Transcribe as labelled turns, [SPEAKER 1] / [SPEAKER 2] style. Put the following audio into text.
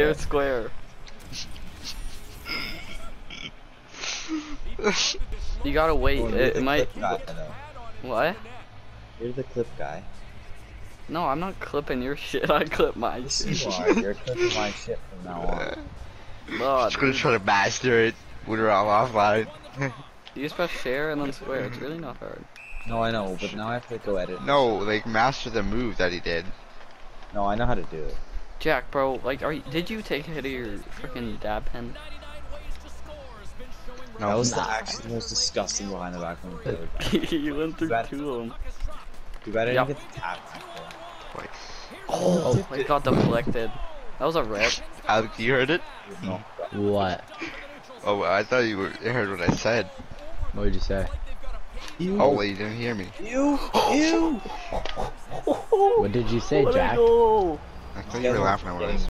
[SPEAKER 1] Fair square. You gotta wait.
[SPEAKER 2] You're
[SPEAKER 1] It
[SPEAKER 2] the
[SPEAKER 1] might.
[SPEAKER 2] clip guy, though.
[SPEAKER 1] What?
[SPEAKER 2] You're the clip guy.
[SPEAKER 1] No, I'm not clipping your shit. I clip my
[SPEAKER 2] Yes,
[SPEAKER 1] shit.
[SPEAKER 2] you are. You're clipping my shit from now on.
[SPEAKER 1] Oh,
[SPEAKER 3] Just gonna
[SPEAKER 1] dude.
[SPEAKER 3] try to master it when we're all offline.
[SPEAKER 1] You just press share and then square. It's really not hard.
[SPEAKER 2] No, I know, but now I have to go edit.
[SPEAKER 3] No, like master the move that he did.
[SPEAKER 2] No, I know how to do it.
[SPEAKER 1] Jack, bro, like, did you take a hit of your freaking dab pen?
[SPEAKER 3] No,
[SPEAKER 2] That was actually the most disgusting behind the back one I've ever done.
[SPEAKER 1] You went through
[SPEAKER 2] That-
[SPEAKER 1] two of them.
[SPEAKER 2] Too bad I
[SPEAKER 1] Yep.
[SPEAKER 2] didn't get the tap back there.
[SPEAKER 1] Oh, it got deflected. That was a rip.
[SPEAKER 3] Alex, you heard it?
[SPEAKER 2] No.
[SPEAKER 4] What?
[SPEAKER 3] Oh, I thought you heard what I said.
[SPEAKER 4] What did you say?
[SPEAKER 3] Oh, wait, you didn't hear me.
[SPEAKER 2] Ew! Ew!
[SPEAKER 4] What did you say,
[SPEAKER 1] Let it
[SPEAKER 4] Jack?
[SPEAKER 1] go.
[SPEAKER 3] I thought you were laughing at what I said.